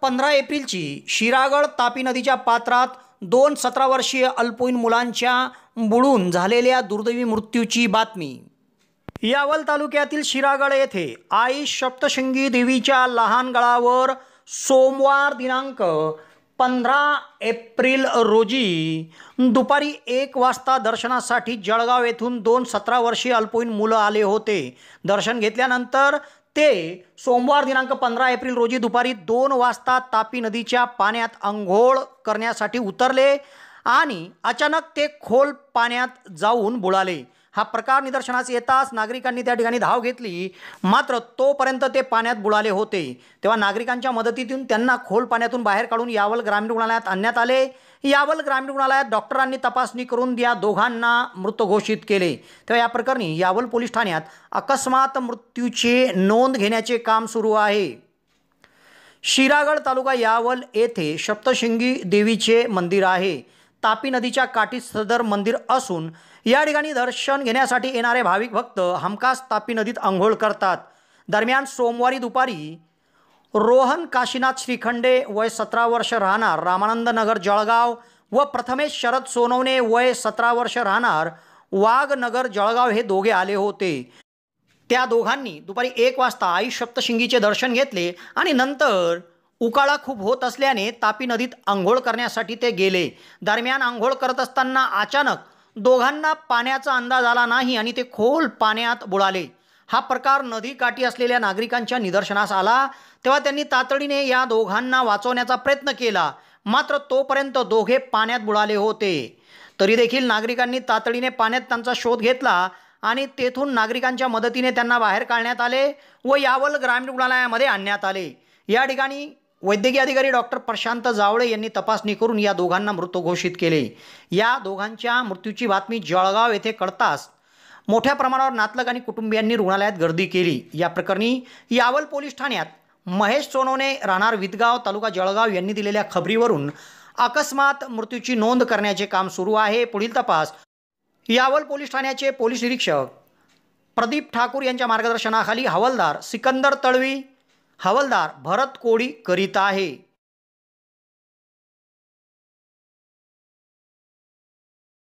15 एप्रिलची शिरागड तापी नदीच्या पात्रात 2 17 वर्षीय अल्पवयीन मुलांच्या बुडून झालेल्या दुर्दैवी मृत्यूची बातमी। यावल तालुक्यातील शिरागड येथे आई सप्तशृंगी देवीच्या लहान गळावर सोमवार दिनांक 15 एप्रिल रोजी दुपारी 1 वाजता दर्शनासाठी जळगाव येथून 2 17 वर्षीय अल्पवयीन मुलं आले होते। दर्शन घेतल्यानंतर ते सोमवार दिनांक 15 एप्रिल रोजी दुपारी 2 वाजता तापी नदीच्या पाण्यात अंघोळ करण्यासाठी उतरले आणि अचानक ते खोल पाण्यात जाऊन बुडाले। हा प्रकार निदर्शनास येताच नागरिकांनी त्या ठिकाणी धाव घेतली, मात्र तोपर्यंत ते पाण्यात बुडाले होते। तेव्हा नागरिकांच्या मदतीतून त्यांना खोल पाण्यातून बाहेर काढून यावल ग्रामीण रुग्णालयात आणण्यात आले। यावल ग्रामीण रुग्णालयात डॉक्टरांनी तपासणी करून या दोघांना मृत घोषित केले। तेव्हा या प्रकरणी यावल पोलीस ठाण्यात अकस्मात मृत्यूची नोंद घेण्याचे काम सुरू आहे। शिरागड तालुका यावल येथे सप्तशृंगी देवीचे मंदिर आहे। तापी नदीच्या काठी सदर मंदिर असून या ठिकाणी दर्शन घेण्यासाठी येणारे भाविक भक्त हमखास तापी नदीत अंघोळ करतात। दरम्यान सोमवारी दुपारी रोहन काशीनाथ श्रीखंडे वय 17 वर्ष राहणार रामानंद नगर जळगाव व प्रथमेश शरद सोनवणे वय 17 वर्ष राहणार वाघनगर जळगाव हे दोघे आले होते। त्या दोघांनी दुपारी 1 वाजता आई सप्तशृंगीचे दर्शन घेतले आणि नंतर उकाळा खूप होत असल्याने तापी नदीत अंघोळ करण्यासाठी ते गेले। दरम्यान अंघोळ करत असताना अचानक दोघांना पाण्याचा अंदाज आला नाही आणि ते खोल पाण्यात बुडाले। हा प्रकार नदीकाठी असलेल्या नागरिकांच्या निदर्शनास आला, तेव्हा त्यांनी तातडीने या दोघांना वाचवण्याचा प्रयत्न केला, मात्र तोपर्यंत दोघे पाण्यात बुडाले होते। तरी देखील नागरिकांनी तातडीने पाण्यात त्यांचा शोध घेतला आणि तेथून नागरिकांच्या मदतीने त्यांना बाहेर काढण्यात आले व यावल ग्रामीण रुग्णालयामध्ये आणण्यात आले। या ठिकाणी वैद्यकीय अधिकारी डॉक्टर प्रशांत जावळे यांनी तपासणी करून या दोघांना मृत घोषित केले। या दोघांच्या मृत्यूची बातमी जळगाव येथे कळताच मोठ्या प्रमाणावर नातलग आणि कुटुंबियांनी रुग्णालयात गर्दी केली। या प्रकरणी यावल पोलीस ठाण्यात महेश सोनवणे राहणार विदगाव तालुका जळगाव यांनी दिलेल्या खबरीवरून अकस्मात मृत्यूची नोंद करण्याचे काम सुरू आहे। पुढील तपास यावल पोलीस ठाण्याचे पोलीस निरीक्षक प्रदीप ठाकूर यांच्या मार्गदर्शनाखाली हवालदार सिकंदर तळवी, हवालदार भरत कोळी करीत आहे।